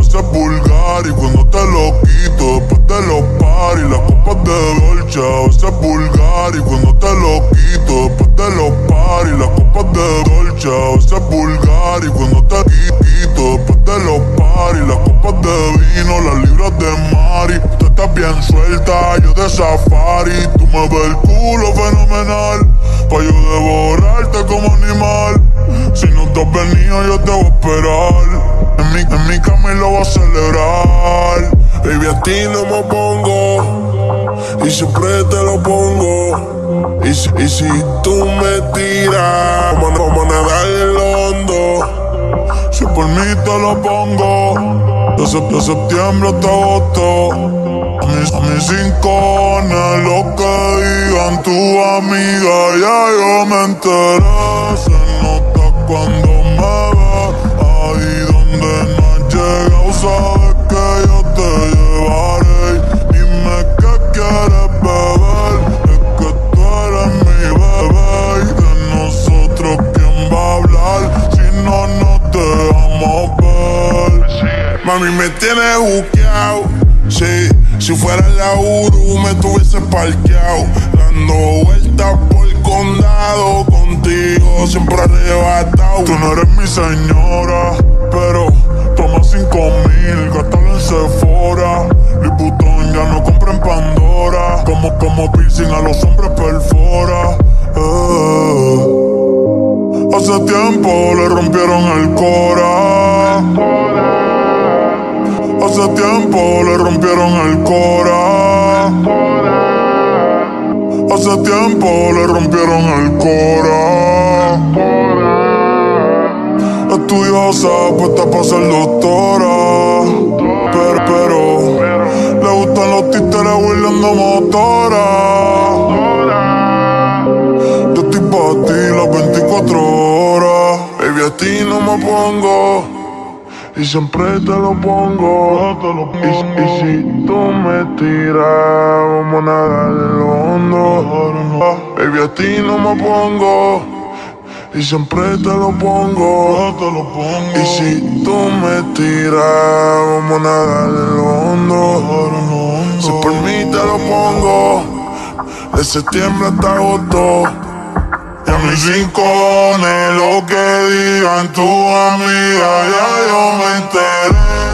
veces vulgar y cuando te lo quito después de los paris, las copas de Dolce. A veces vulgar y cuando te lo quito después de los paris, las copas de Dolce. A veces vulgar y cuando te quito después de los paris, las copas de vino, las libras de Mari. Tú estás bien suelta, yo de safari. Tú me ves el culo fenomenal, pa' yo devorarte como animal. Si no te has venido yo te voy a esperar. En mi cama y lo voy a celebrar. Baby, a ti no me pongo y siempre te lo pongo. Y si tú me tiras, vamos a nadar en lo hondo. Si por mí te lo pongo, de septiembre hasta agosto. A mis rincones, lo que digan tu amiga, ya yo me enteré. Se nota cuando me ve, ahí donde no has llegado, sabes que yo te llevaré. Dime qué quieres beber, es que tú eres mi bebé. Y de nosotros, ¿quién va a hablar si no te vamos a ver? Mami, me tienes buqueado, sí. Si fuera la Uru me tuviese parqueado, dando vueltas por el condado, contigo siempre arrebatado. Tú no eres mi señora, pero toma 5,000, gástalo en Sephora. Liputón ya no compra en Pandora, como piercing a los hombres perfora. Hace tiempo le rompieron el cora. Hace tiempo le rompieron el cora. Hace tiempo le rompieron el cora. Estudiosa, puesta para ser doctora. Pero le gustan los títeres huirleando motora. Yo estoy pa' ti las 24 horas. Baby, a ti no me pongo y siempre te lo pongo. Y si tú me tiras, vamos a nadar en lo hondo. Baby, a ti no me pongo y siempre te lo pongo. Y si tú me tiras, vamos a nadar en lo hondo. Si por mí te lo pongo, de septiembre hasta agosto. Y a mis rincones, lo que digan tu amiga, ya yo me enteré.